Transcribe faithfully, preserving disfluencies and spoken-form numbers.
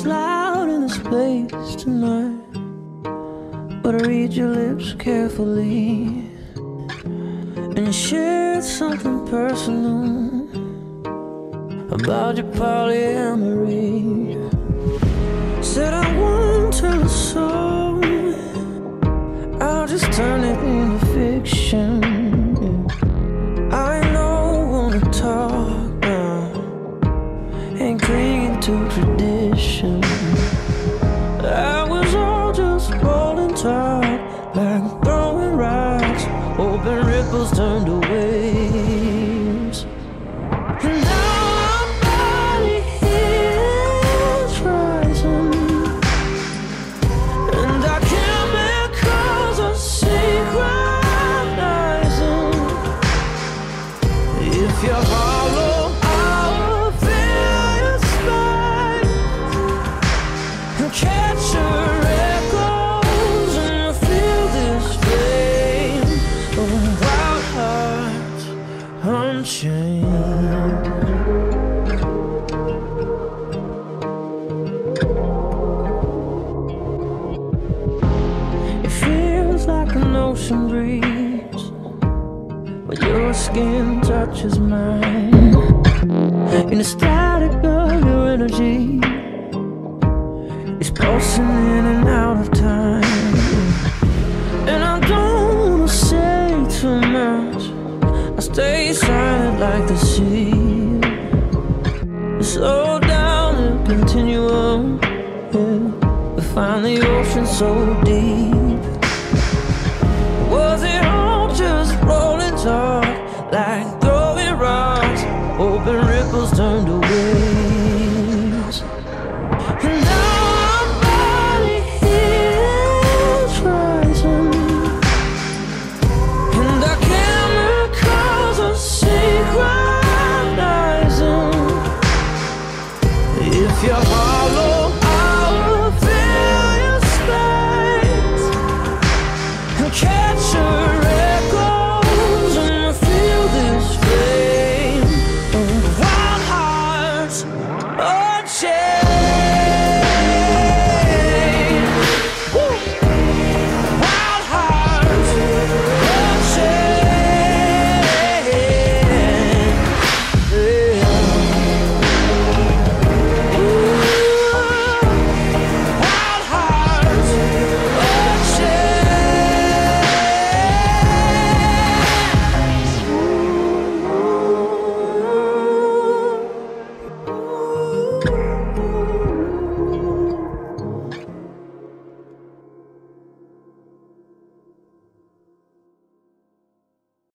it's loud in this place tonight, but I read your lips carefully, and you shared something personal about your polyamory. Said I won't tell a soul, I'll just turn it into fiction. I know wanna talk now, ain't clinging to tradition. I was all just rolling tide, like throwing rocks, hoping ripples turned to waves. And now our body is rising, and our chemicals are synchronizing. If you're hollow, I'll fill your spine and catch your echoes, and you'll feel this flame of wild hearts unchained. It feels like an ocean breeze when your skin touches mine, in the static of your energy, it's pulsing in and out of time. And I don't wanna say too much, I stay silent like the sea. Slow down and continue on, yeah. We find the ocean so deep. Was it all just rolling talk, like throwing rocks, hoping ripples turn to waves? And now our body is rising, and our chemicals are synchronizing. If you're hollow, I'll fill your space and catch your